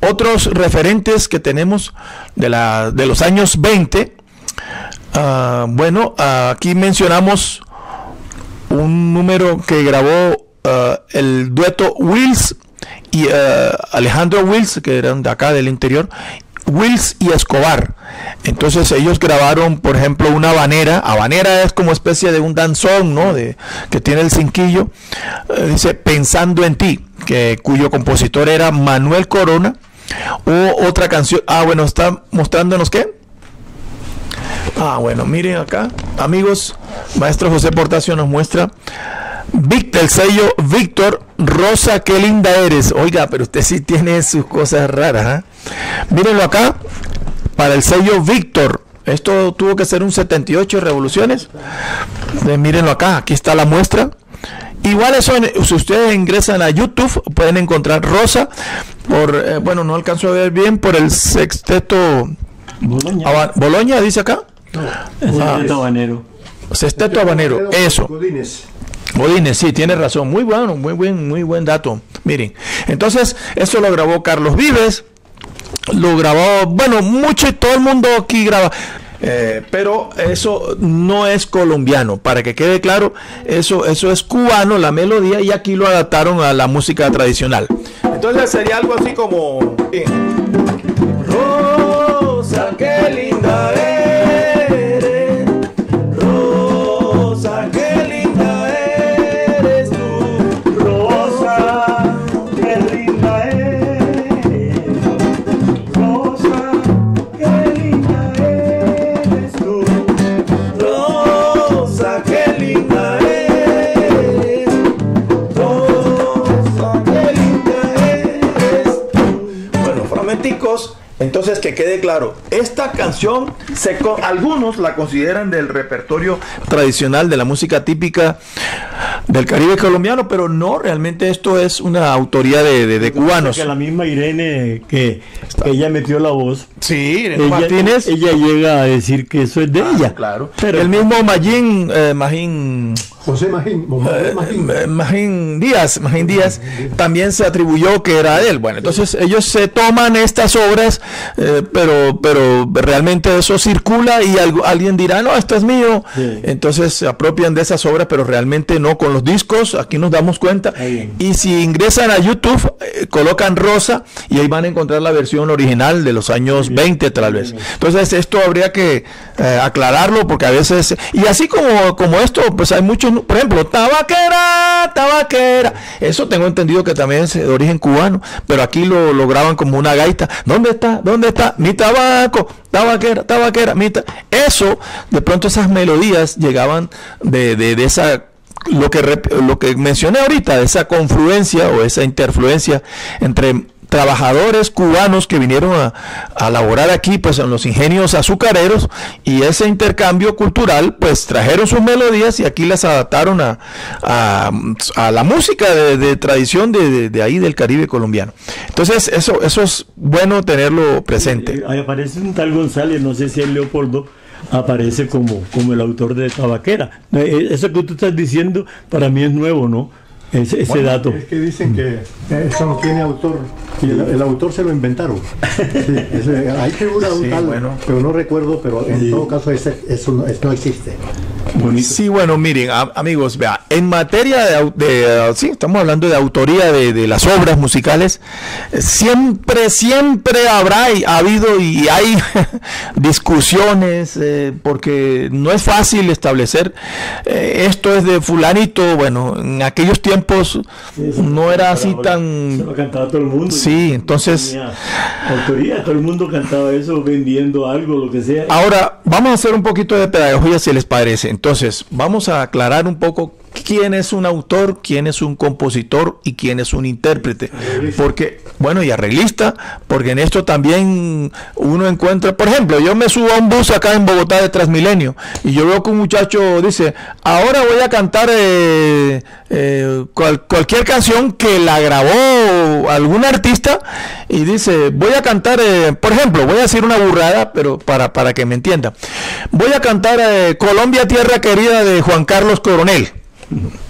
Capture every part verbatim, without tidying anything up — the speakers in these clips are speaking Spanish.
otros referentes que tenemos de, la, de los años veinte, uh, bueno, uh, aquí mencionamos un número que grabó uh, el dueto Wills y uh, Alejandro Wills, que eran de acá del interior, Wills y Escobar. Entonces ellos grabaron, por ejemplo, una habanera. Habanera es como especie de un danzón, ¿no? De, que tiene el cinquillo. Uh, dice Pensando en ti, que, cuyo compositor era Manuel Corona. O otra canción. Ah, bueno, está mostrándonos qué. Ah, bueno, miren acá, amigos, maestro José Portacio nos muestra Víctor, el sello Víctor, Rosa, qué linda eres. Oiga, pero usted sí tiene sus cosas raras, ¿eh? Mírenlo acá, para el sello Víctor. Esto tuvo que ser un setenta y ocho revoluciones. Eh, mírenlo acá, aquí está la muestra. Igual eso, si ustedes ingresan a YouTube, pueden encontrar Rosa, por, eh, bueno, no alcanzo a ver bien, por el sexteto Boloña, Boloña dice acá. No, el ah, sexteto habanero. Sexteto habanero, eso. Godínez. Godínez, sí, tiene razón. Muy bueno, muy buen, muy buen dato. Miren, entonces, esto lo grabó Carlos Vives, lo grabó, bueno, mucho, todo el mundo aquí graba. Eh, pero eso no es colombiano, para que quede claro, eso, eso es cubano, la melodía, y aquí lo adaptaron a la música tradicional. Entonces sería algo así como eh, Rosa, qué linda eres, Rosa, qué linda eres tú, Rosa, qué linda eres, Rosa, qué linda eres tú, Rosa, qué linda eres, Rosa, qué linda eres tú. Bueno, fragmenticos. Entonces, que quede claro, esta canción, se, algunos la consideran del repertorio tradicional de la música típica del Caribe colombiano, pero no, realmente esto es una autoría de, de, de cubanos. Que la misma Irene, que, que ella metió la voz, sí, Irene ella, Martínez, ella llega a decir que eso es de ah, ella. Claro, pero el mismo Magín, eh, Magín, José Magín, eh, Magín. eh, Magín Díaz, Magín Díaz, también se atribuyó que era él. Bueno, entonces ellos se toman estas obras, eh, pero, pero realmente eso circula y algo, alguien dirá, no, esto es mío. Sí. Entonces se apropian de esas obras, pero realmente no. Con los discos, aquí nos damos cuenta. Y si ingresan a YouTube, eh, colocan Rosa y ahí van a encontrar la versión original de los años veinte, tal vez. Entonces esto habría que eh, aclararlo, porque a veces, y así como, como esto, pues hay muchos, por ejemplo, tabaquera, tabaquera, eso tengo entendido que también es de origen cubano, pero aquí lo, lo graban como una gaita. ¿Dónde está? ¿Dónde está? Mi tabaco, tabaquera, tabaquera, mi ta eso, de pronto esas melodías llegaban de, de, de esa, lo que, lo que mencioné ahorita, de esa confluencia o esa interfluencia entre trabajadores cubanos que vinieron a, a laborar aquí, pues en los ingenios azucareros, y ese intercambio cultural, pues trajeron sus melodías y aquí las adaptaron a, a, a la música de, de tradición de, de, de ahí del Caribe colombiano. Entonces eso, eso es bueno tenerlo presente. Ahí aparece un tal González, no sé si es Leopoldo, aparece como, como el autor de Tabaquera. Eso que tú estás diciendo para mí es nuevo, ¿no? Ese, ese bueno, dato. Es que dicen que eso no tiene autor, y el, el autor se lo inventaron. Sí, ese, hay figura un sí, tal, bueno. pero no recuerdo, pero en sí. todo caso ese, eso no, eso no existe. Bonito. Sí, bueno, miren, a, amigos, vea, en materia de, de uh, sí, estamos hablando de autoría de, de las obras musicales, siempre, siempre habrá y ha habido y hay discusiones, eh, porque no es fácil establecer, eh, esto es de fulanito. Bueno, en aquellos tiempos sí, no era así tan... Se lo cantaba todo el mundo. Sí, entonces... Autoría, todo el mundo cantaba eso, vendiendo algo, lo que sea. Ahora, vamos a hacer un poquito de pedagogía, si les parece. Entonces, vamos a aclarar un poco quién es un autor, quién es un compositor y quién es un intérprete. Porque, bueno, y arreglista, porque en esto también uno encuentra, por ejemplo, yo me subo a un bus acá en Bogotá de Transmilenio y yo veo que un muchacho dice, ahora voy a cantar eh, eh, cual, cualquier canción que la grabó algún artista, y dice, voy a cantar, eh, por ejemplo, voy a decir una burrada, pero para, para que me entiendan, voy a cantar eh, Colombia, tierra querida, de Juan Carlos Coronel.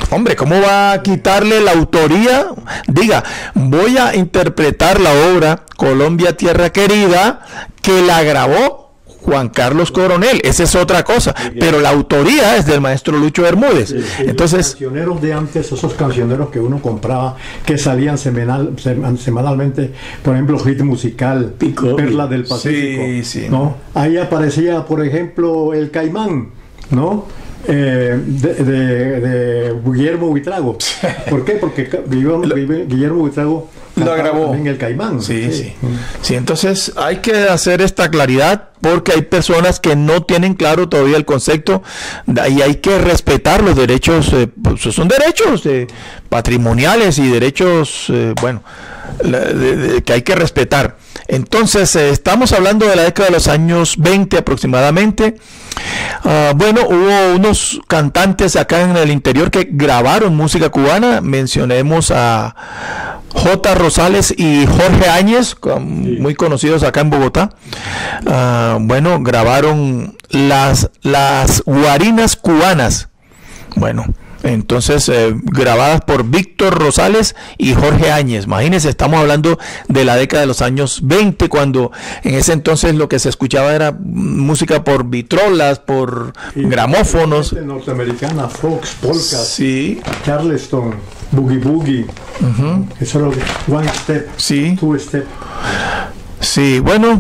Hombre, ¿cómo va a quitarle la autoría? Diga, voy a interpretar la obra Colombia Tierra Querida, que la grabó Juan Carlos Coronel. Esa es otra cosa, pero la autoría es del maestro Lucho Bermúdez. Sí, sí, entonces, los cancioneros de antes, esos cancioneros que uno compraba, que salían semanal, semanalmente, por ejemplo, Hit Musical, Pico. Perla del Pacífico, sí, sí. ¿no? Ahí aparecía, por ejemplo, El Caimán, ¿no? Eh, de, de, de Guillermo Buitrago. ¿Por qué? Porque Guillermo, Guillermo Buitrago lo grabó en El Caimán. Sí, sí, sí. Sí, entonces hay que hacer esta claridad porque hay personas que no tienen claro todavía el concepto y hay que respetar los derechos, eh, pues son derechos eh, patrimoniales y derechos, eh, bueno, la, de, de, que hay que respetar. Entonces, eh, estamos hablando de la década de los años veinte aproximadamente. Uh, bueno, hubo unos cantantes acá en el interior que grabaron música cubana. Mencionemos a J. Rosales y Jorge Áñez, sí, muy conocidos acá en Bogotá. Uh, bueno, grabaron las, las guarinas cubanas. Bueno, entonces eh, grabadas por Víctor Rosales y Jorge Áñez. Imagínense, estamos hablando de la década de los años veinte, cuando en ese entonces lo que se escuchaba era música por vitrolas, por y gramófonos norteamericana, Fox, polkas, sí, Charleston, boogie boogie, uh-huh. Eso es lo que one step, sí, two step. Sí, bueno,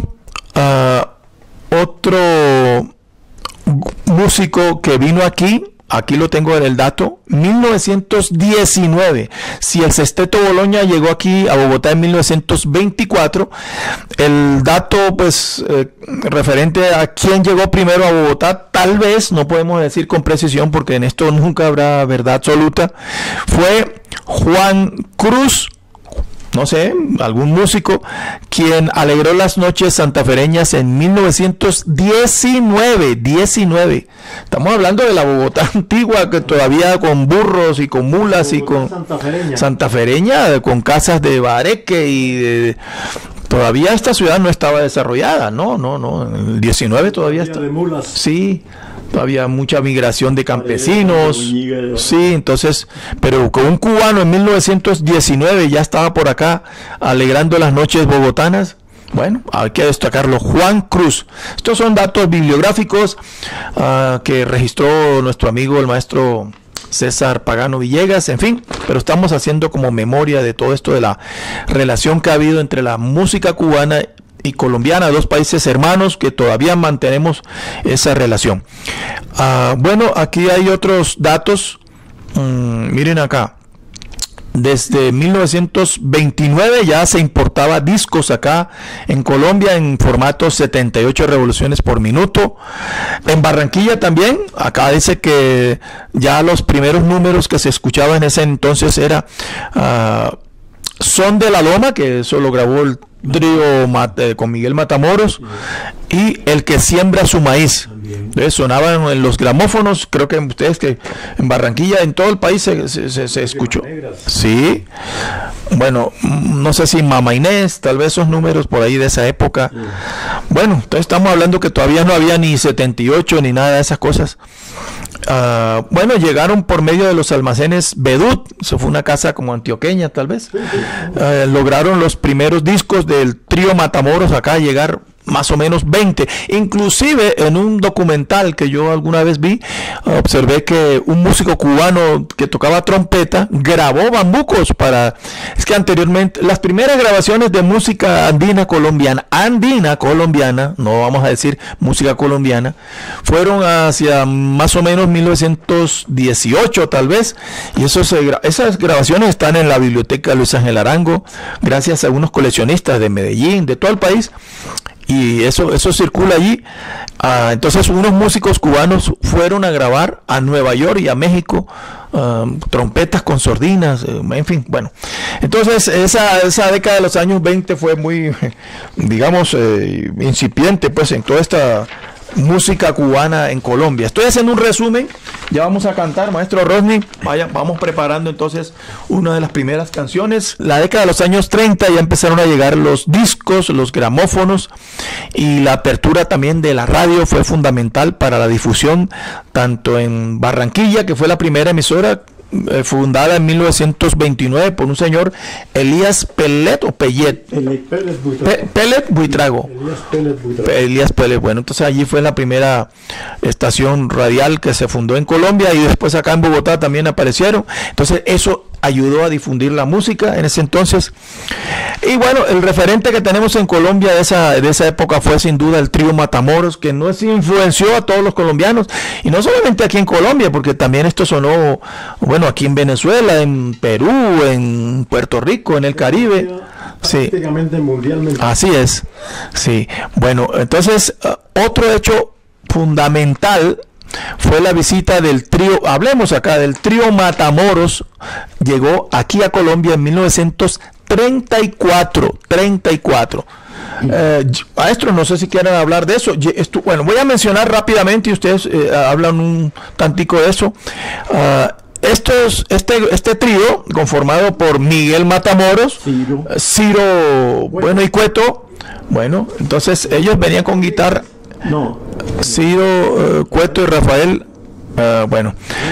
uh, otro músico que vino aquí, aquí lo tengo en el dato, mil novecientos diecinueve. Si el Sexteto Bologna llegó aquí a Bogotá en mil novecientos veinticuatro, el dato pues eh, referente a quién llegó primero a Bogotá, tal vez no podemos decir con precisión porque en esto nunca habrá verdad absoluta, fue Juan Cruz, no sé, algún músico, quien alegró las noches santafereñas en mil novecientos diecinueve. diecinueve. Estamos hablando de la Bogotá antigua, que todavía con burros y con mulas y con santafereña. santafereña, con casas de bareque y de, todavía esta ciudad no estaba desarrollada, no, no, no, en el diecinueve todavía está. De mulas. Sí. Había mucha migración de campesinos, sí, entonces, pero con un cubano en mil novecientos diecinueve ya estaba por acá alegrando las noches bogotanas. Bueno, hay que destacarlo, Juan Cruz. Estos son datos bibliográficos uh, que registró nuestro amigo el maestro César Pagano Villegas, en fin, pero estamos haciendo como memoria de todo esto de la relación que ha habido entre la música cubana y colombiana, dos países hermanos que todavía mantenemos esa relación. Uh, bueno, aquí hay otros datos. Mm, miren acá. Desde mil novecientos veintinueve ya se importaba discos acá en Colombia en formato setenta y ocho revoluciones por minuto. En Barranquilla también, acá dice que ya los primeros números que se escuchaban en ese entonces era uh, Son de la Loma, que eso lo grabó el trío eh, con Miguel Matamoros, y El que siembra su maíz. Entonces, sonaban en los gramófonos, creo que ustedes que en Barranquilla, en todo el país se, se, se, se escuchó. Sí, bueno, no sé si Mama Inés, tal vez esos números por ahí de esa época. Sí. Bueno, entonces estamos hablando que todavía no había ni setenta y ocho ni nada de esas cosas. Uh, bueno, llegaron por medio de los almacenes Bedut, eso fue una casa como antioqueña tal vez. Uh, lograron los primeros discos del trío Matamoros acá llegar más o menos veinte. Inclusive en un documental que yo alguna vez vi, observé que un músico cubano que tocaba trompeta grabó bambucos para... Es que anteriormente, las primeras grabaciones de música andina colombiana, andina colombiana, no vamos a decir música colombiana, fueron hacia más o menos mil novecientos dieciocho tal vez, y esos, esas grabaciones están en la biblioteca Luis Ángel Arango, gracias a unos coleccionistas de Medellín, de todo el país. Y eso eso circula allí. Uh, entonces unos músicos cubanos fueron a grabar a Nueva York y a México uh, trompetas con sordinas, uh, en fin, bueno. Entonces esa, esa década de los años veinte fue muy, digamos, eh, incipiente pues en toda esta música cubana en Colombia. Estoy haciendo un resumen, ya vamos a cantar, maestro Rosny, vaya, vamos preparando entonces una de las primeras canciones. La década de los años treinta ya empezaron a llegar los discos, los gramófonos, y la apertura también de la radio fue fundamental para la difusión, tanto en Barranquilla, que fue la primera emisora eh, fundada en mil novecientos veintinueve por un señor Elías Pellet o Pellet. Pellet Buitrago. Pe Pellet Buitrago. Elías Pellet Buitrago. Elías Pellet. Bueno, entonces allí fue la primera estación radial que se fundó en Colombia y después acá en Bogotá también aparecieron. Entonces eso ayudó a difundir la música en ese entonces. Y bueno, el referente que tenemos en Colombia de esa, de esa época fue sin duda el trío Matamoros, que no se influenció a todos los colombianos, y no solamente aquí en Colombia, porque también esto sonó, bueno, aquí en Venezuela, en Perú, en Puerto Rico, en el Caribe. Sí. Prácticamente mundialmente. Así es. Sí. Bueno, entonces, uh, otro hecho fundamental fue la visita del trío, hablemos acá del trío Matamoros, llegó aquí a Colombia en mil novecientos treinta y cuatro. Eh, maestro, no sé si quieren hablar de eso. Estu bueno, voy a mencionar rápidamente y ustedes eh, hablan un tantico de eso. Uh, Estos, este, este trío, conformado por Miguel Matamoros, Ciro, Ciro bueno. bueno, y Cueto, bueno, entonces ellos venían con guitarra. No. Ciro, uh, Cueto y Rafael, uh, bueno.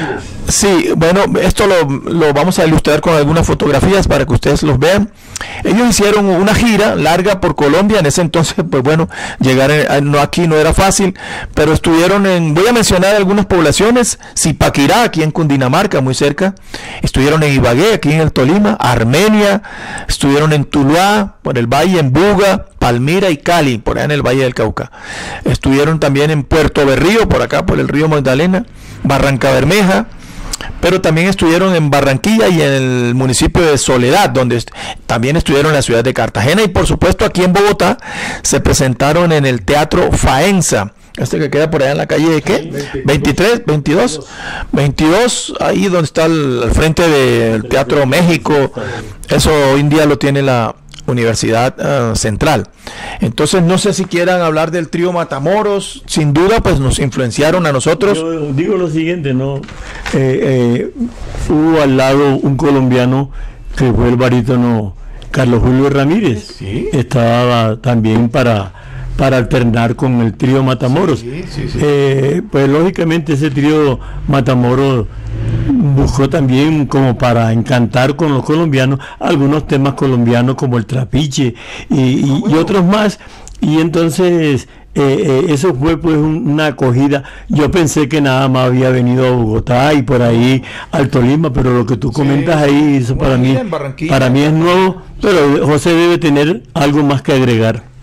Sí, bueno, esto lo, lo vamos a ilustrar con algunas fotografías para que ustedes los vean. Ellos hicieron una gira larga por Colombia. En ese entonces, pues bueno, llegar a, no, aquí no era fácil, pero estuvieron en, voy a mencionar algunas poblaciones: Zipaquirá, aquí en Cundinamarca, muy cerca. Estuvieron en Ibagué, aquí en el Tolima, Armenia. Estuvieron en Tuluá, por el valle, en Buga, Palmira y Cali, por allá en el Valle del Cauca. Estuvieron también en Puerto Berrío, por acá, por el río Magdalena, Barranca Bermeja, pero también estuvieron en Barranquilla y en el municipio de Soledad, donde est también estuvieron en la ciudad de Cartagena, y por supuesto aquí en Bogotá se presentaron en el Teatro Faenza, este que queda por allá en la calle de ¿qué? veintitrés, veintidós, veintidós, ahí donde está el, al frente del Teatro México. Eso hoy en día lo tiene la Universidad uh, Central. Entonces no sé si quieran hablar del trío Matamoros. Sin duda pues nos influenciaron a nosotros. Yo digo lo siguiente, no eh, eh, hubo al lado un colombiano que fue el barítono Carlos Julio Ramírez. ¿Sí? Estaba también para para alternar con el trío Matamoros. Sí, sí, sí. Eh, pues lógicamente ese trío Matamoros buscó también como para encantar con los colombianos algunos temas colombianos como el trapiche y, y, ah, bueno. y otros más, y entonces eh, eh, eso fue pues un, una acogida. Yo pensé que nada más había venido a Bogotá y por ahí al Tolima, pero lo que tú comentas sí. ahí, eso para mí, para mí es nuevo, pero José debe tener algo más que agregar.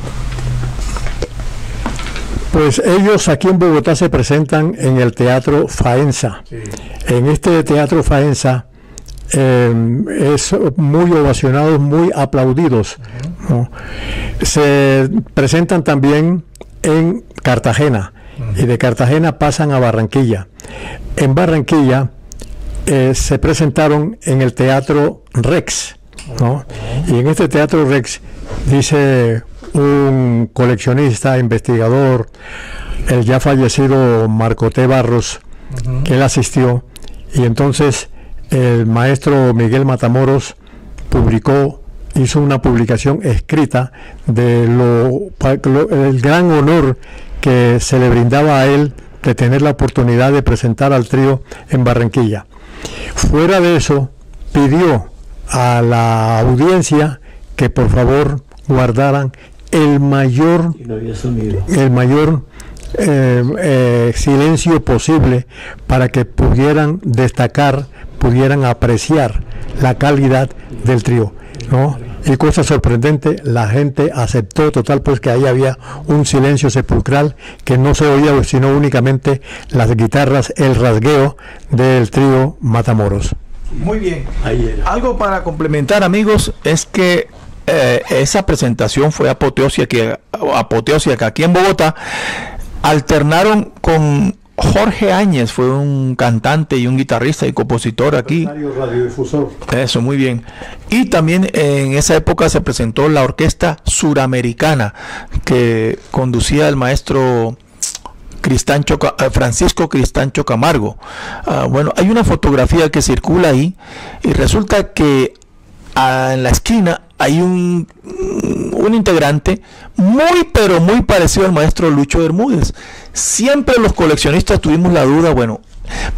Pues ellos aquí en Bogotá se presentan en el Teatro Faenza. Sí. En este Teatro Faenza eh, es muy ovacionados, muy aplaudidos. Uh-huh. ¿no? Se presentan también en Cartagena, uh-huh. y de Cartagena pasan a Barranquilla. En Barranquilla eh, se presentaron en el Teatro Rex, ¿no? Y en este Teatro Rex dice un coleccionista, investigador, el ya fallecido Marco T. Barros, uh-huh. que él asistió, y entonces el maestro Miguel Matamoros publicó, hizo una publicación escrita de lo, lo el gran honor que se le brindaba a él de tener la oportunidad de presentar al trío en Barranquilla. Fuera de eso, pidió a la audiencia que por favor guardaran el mayor, no había sonido. el mayor eh, eh, silencio posible para que pudieran destacar, pudieran apreciar la calidad del trío, ¿no? Y cosa sorprendente, la gente aceptó total, pues que ahí había un silencio sepulcral, que no se oía sino únicamente las guitarras, el rasgueo del trío Matamoros. Muy bien. Algo para complementar, amigos, es que Eh, esa presentación fue apoteósica, apoteósica aquí en Bogotá. Alternaron con Jorge Áñez, fue un cantante y un guitarrista y compositor aquí. Radiodifusor. Eso, muy bien. Y también en esa época se presentó la Orquesta Suramericana, que conducía el maestro Cristancho, Francisco Cristancho Camargo. Uh, bueno, hay una fotografía que circula ahí y resulta que uh, en la esquina hay un, un integrante muy pero muy parecido al maestro Lucho Bermúdez. Siempre los coleccionistas tuvimos la duda, bueno,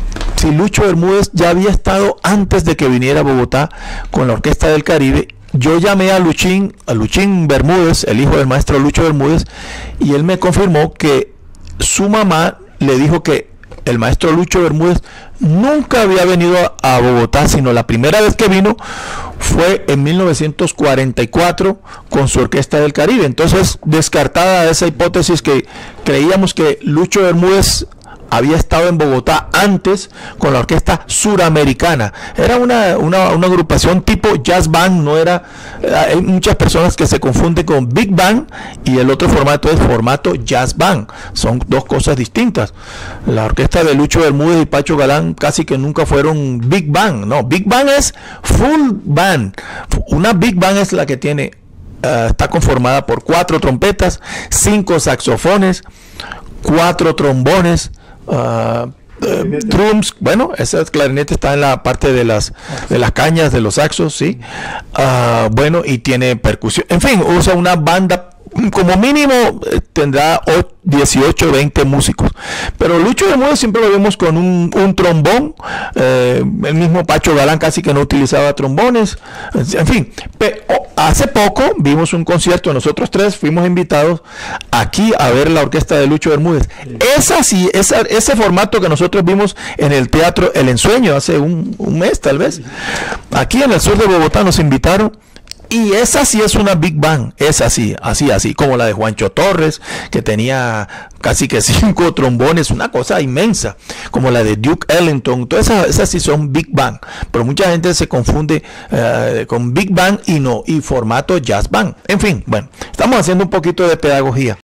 si Lucho Bermúdez ya había estado antes de que viniera a Bogotá con la Orquesta del Caribe. Yo llamé a Luchín, a Luchín Bermúdez, el hijo del maestro Lucho Bermúdez, y él me confirmó que su mamá le dijo que el maestro Lucho Bermúdez nunca había venido a Bogotá, sino la primera vez que vino fue en mil novecientos cuarenta y cuatro con su Orquesta del Caribe. Entonces, descartada esa hipótesis que creíamos que Lucho Bermúdez había estado en Bogotá antes con la Orquesta Suramericana. Era una, una, una agrupación tipo jazz band, no era, hay muchas personas que se confunden con big band y el otro formato es formato jazz band. Son dos cosas distintas. La orquesta de Lucho Bermúdez y Pacho Galán casi que nunca fueron big band. No, big band es full band. Una big band es la que tiene, uh, está conformada por cuatro trompetas, cinco saxofones, cuatro trombones, Uh, uh, drums, bueno, ese clarinete está en la parte de las de las cañas de los saxos, sí, uh, bueno, y tiene percusión, en fin, usa una banda, como mínimo eh, tendrá dieciocho, veinte músicos, pero Lucho Bermúdez siempre lo vemos con un, un trombón, eh, el mismo Pacho Galán casi que no utilizaba trombones, en fin. Pero hace poco vimos un concierto, nosotros tres fuimos invitados aquí a ver la orquesta de Lucho Bermúdez. Esa sí, esa, ese formato que nosotros vimos en el Teatro El Ensueño hace un, un mes tal vez, aquí en el sur de Bogotá nos invitaron. Y esa sí es una big band, esa sí, así, así, como la de Juancho Torres, que tenía casi que cinco trombones, una cosa inmensa, como la de Duke Ellington, todas esas, esas sí son big band, pero mucha gente se confunde uh, con big band y no, y formato jazz band. En fin, bueno, estamos haciendo un poquito de pedagogía.